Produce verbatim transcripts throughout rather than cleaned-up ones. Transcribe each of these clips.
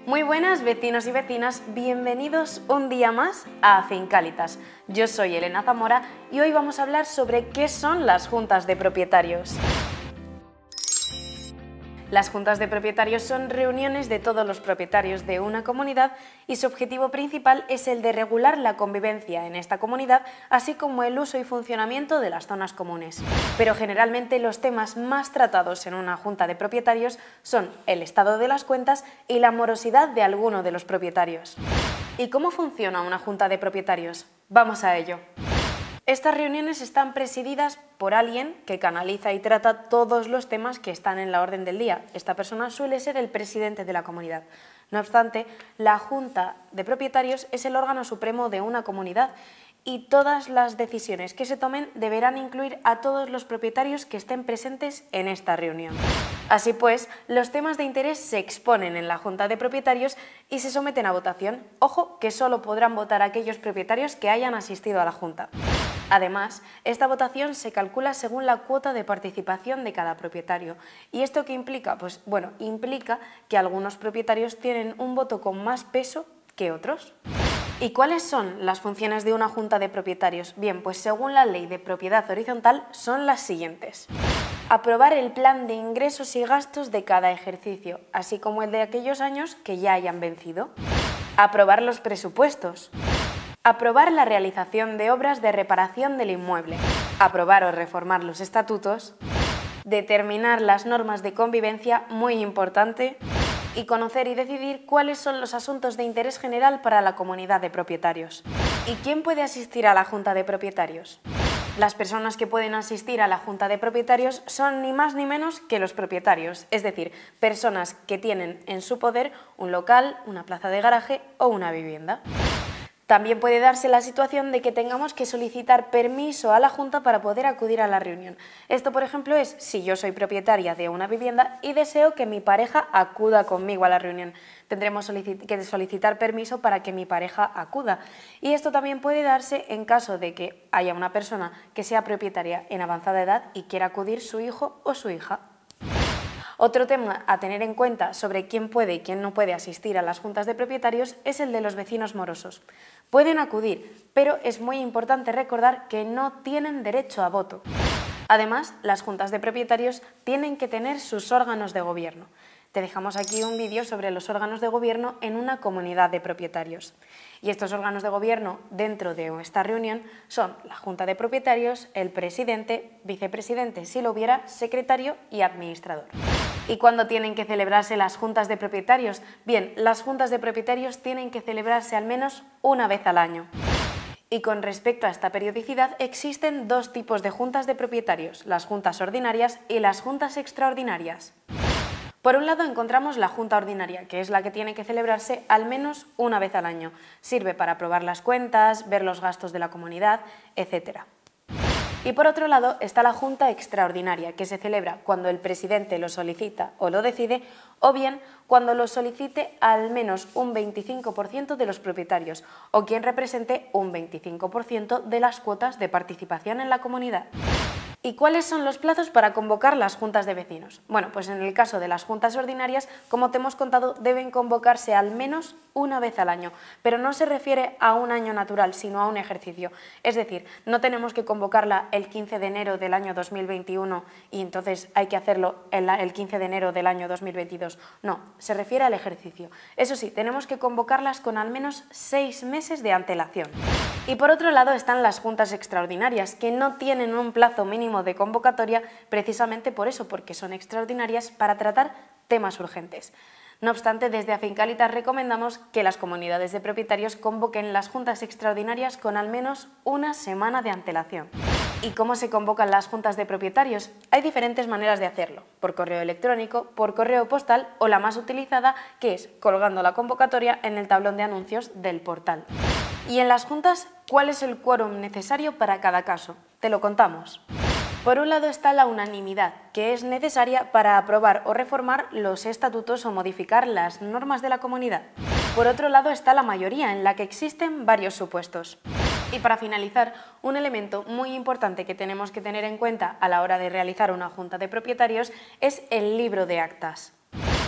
Muy buenas vecinos y vecinas, bienvenidos un día más a Fincalitas. Yo soy Elena Zamora y hoy vamos a hablar sobre qué son las juntas de propietarios. Las juntas de propietarios son reuniones de todos los propietarios de una comunidad y su objetivo principal es el de regular la convivencia en esta comunidad, así como el uso y funcionamiento de las zonas comunes. Pero generalmente los temas más tratados en una junta de propietarios son el estado de las cuentas y la morosidad de alguno de los propietarios. ¿Y cómo funciona una junta de propietarios? Vamos a ello. Estas reuniones están presididas por alguien que canaliza y trata todos los temas que están en la orden del día. Esta persona suele ser el presidente de la comunidad. No obstante, la Junta de Propietarios es el órgano supremo de una comunidad y todas las decisiones que se tomen deberán incluir a todos los propietarios que estén presentes en esta reunión. Así pues, los temas de interés se exponen en la Junta de Propietarios y se someten a votación. Ojo, que solo podrán votar aquellos propietarios que hayan asistido a la Junta. Además, esta votación se calcula según la cuota de participación de cada propietario. ¿Y esto qué implica? Pues bueno, implica que algunos propietarios tienen un voto con más peso que otros. ¿Y cuáles son las funciones de una junta de propietarios? Bien, pues según la Ley de Propiedad Horizontal son las siguientes. Aprobar el plan de ingresos y gastos de cada ejercicio, así como el de aquellos años que ya hayan vencido. Aprobar los presupuestos. Aprobar la realización de obras de reparación del inmueble. Aprobar o reformar los estatutos. Determinar las normas de convivencia, muy importante. Y conocer y decidir cuáles son los asuntos de interés general para la comunidad de propietarios. ¿Y quién puede asistir a la Junta de Propietarios? Las personas que pueden asistir a la Junta de Propietarios son ni más ni menos que los propietarios, es decir, personas que tienen en su poder un local, una plaza de garaje o una vivienda. También puede darse la situación de que tengamos que solicitar permiso a la Junta para poder acudir a la reunión. Esto, por ejemplo, es si yo soy propietaria de una vivienda y deseo que mi pareja acuda conmigo a la reunión. Tendremos que solicitar permiso para que mi pareja acuda. Y esto también puede darse en caso de que haya una persona que sea propietaria en avanzada edad y quiera acudir su hijo o su hija. Otro tema a tener en cuenta sobre quién puede y quién no puede asistir a las juntas de propietarios es el de los vecinos morosos. Pueden acudir, pero es muy importante recordar que no tienen derecho a voto. Además, las juntas de propietarios tienen que tener sus órganos de gobierno. Te dejamos aquí un vídeo sobre los órganos de gobierno en una comunidad de propietarios. Y estos órganos de gobierno dentro de esta reunión son la Junta de Propietarios, el presidente, vicepresidente si lo hubiera, secretario y administrador. ¿Y cuándo tienen que celebrarse las juntas de propietarios? Bien, las juntas de propietarios tienen que celebrarse al menos una vez al año. Y con respecto a esta periodicidad existen dos tipos de juntas de propietarios, las juntas ordinarias y las juntas extraordinarias. Por un lado encontramos la Junta Ordinaria, que es la que tiene que celebrarse al menos una vez al año. Sirve para aprobar las cuentas, ver los gastos de la comunidad, etcétera. Y por otro lado está la Junta Extraordinaria, que se celebra cuando el presidente lo solicita o lo decide, o bien cuando lo solicite al menos un veinticinco por ciento de los propietarios, o quien represente un veinticinco por ciento de las cuotas de participación en la comunidad. ¿Y cuáles son los plazos para convocar las juntas de vecinos? Bueno, pues en el caso de las juntas ordinarias, como te hemos contado, deben convocarse al menos una vez al año, pero no se refiere a un año natural, sino a un ejercicio. Es decir, no tenemos que convocarla el quince de enero del año dos mil veintiuno y entonces hay que hacerlo el quince de enero del año dos mil veintidós. No, se refiere al ejercicio. Eso sí, tenemos que convocarlas con al menos seis meses de antelación. Y por otro lado están las juntas extraordinarias, que no tienen un plazo mínimo de convocatoria precisamente por eso, porque son extraordinarias para tratar temas urgentes. No obstante, desde Afincalitas recomendamos que las comunidades de propietarios convoquen las juntas extraordinarias con al menos una semana de antelación. ¿Y cómo se convocan las juntas de propietarios? Hay diferentes maneras de hacerlo, por correo electrónico, por correo postal o la más utilizada, que es colgando la convocatoria en el tablón de anuncios del portal. ¿Y en las juntas cuál es el quórum necesario para cada caso? Te lo contamos. Por un lado está la unanimidad, que es necesaria para aprobar o reformar los estatutos o modificar las normas de la comunidad. Por otro lado está la mayoría, en la que existen varios supuestos. Y para finalizar, un elemento muy importante que tenemos que tener en cuenta a la hora de realizar una junta de propietarios es el libro de actas.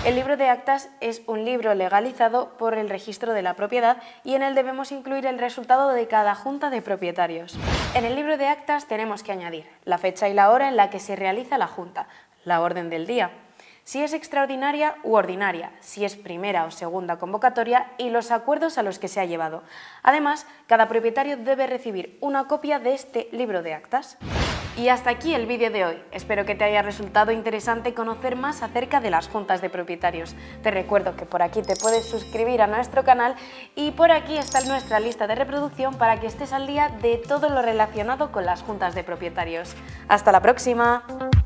El libro de actas es un libro legalizado por el registro de la propiedad y en él debemos incluir el resultado de cada junta de propietarios. En el libro de actas tenemos que añadir la fecha y la hora en la que se realiza la junta, la orden del día, si es extraordinaria u ordinaria, si es primera o segunda convocatoria y los acuerdos a los que se ha llevado. Además, cada propietario debe recibir una copia de este libro de actas. Y hasta aquí el vídeo de hoy. Espero que te haya resultado interesante conocer más acerca de las juntas de propietarios. Te recuerdo que por aquí te puedes suscribir a nuestro canal y por aquí está nuestra lista de reproducción para que estés al día de todo lo relacionado con las juntas de propietarios. ¡Hasta la próxima!